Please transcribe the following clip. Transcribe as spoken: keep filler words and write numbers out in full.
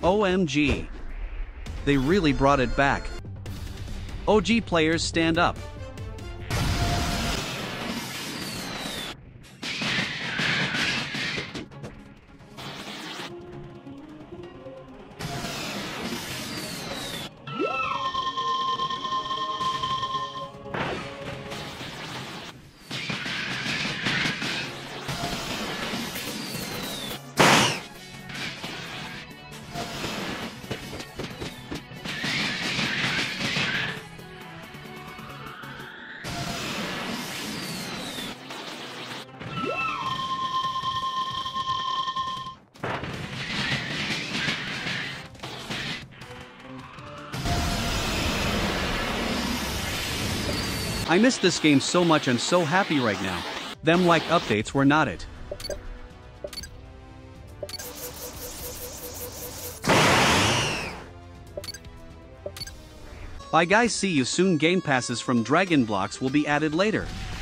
O M G. They really brought it back. O G players stand up. I miss this game so much. I'm so happy right now. Them like updates were not it. Bye guys, see you soon. Game passes from Dragon BLOX will be added later.